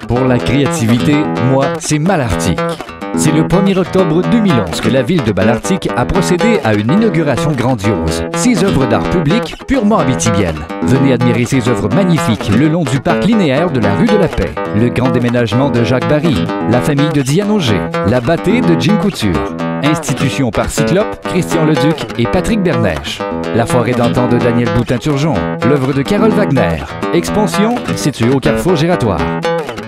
Pour la créativité, moi, c'est Malartic. C'est le 1er octobre 2011 que la ville de Malartic a procédé à une inauguration grandiose. 6 œuvres d'art public purement abitibiennes. Venez admirer ces œuvres magnifiques le long du parc linéaire de la rue de la Paix. Le grand déménagement de Jacques Barry, la famille de Diane Auger, la bâtée de Jim Couture. Institution par Cyclope, Christian Leduc et Patrick Bernèche. La forêt d'antan de Daniel Boutin-Turgeon, l'œuvre de Carole Wagner. Expansion, située au Carrefour Giratoire.